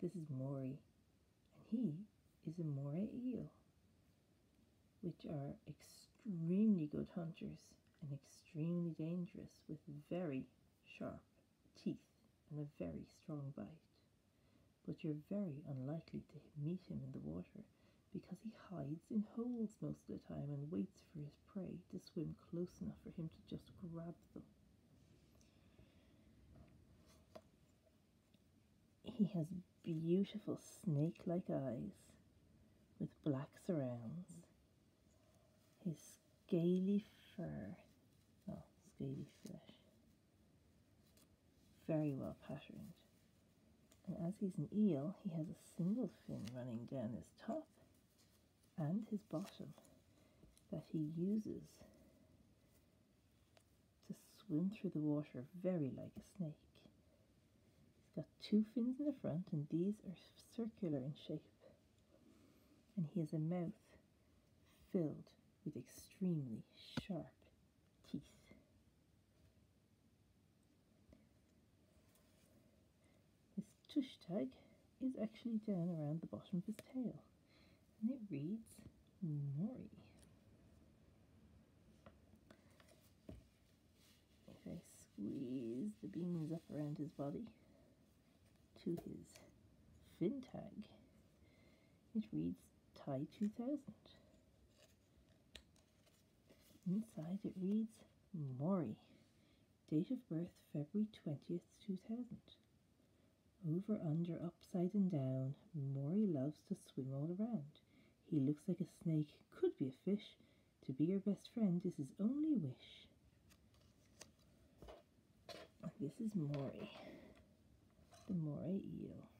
This is Moray, and he is a moray eel, which are extremely good hunters and extremely dangerous with very sharp teeth and a very strong bite. But you're very unlikely to meet him in the water because he hides in holes most of the time and waits for his prey to swim close enough for him to just grab them. He has beautiful snake-like eyes with black surrounds. His scaly fur, scaly flesh, very well patterned. And as he's an eel, he has a single fin running down his top and his bottom that he uses to swim through the water very like a snake. He's got two fins in the front, and these are circular in shape. And he has a mouth filled with extremely sharp teeth. His tush tag is actually down around the bottom of his tail, and it reads Moray. If I squeeze the beans up around his body to his fin tag, it reads Ty 2000. Inside it reads Moray, date of birth February 20th, 2000. Over, under, upside and down, Moray loves to swim all around. He looks like a snake, could be a fish. To be your best friend is his only wish. This is Moray, the moray eel.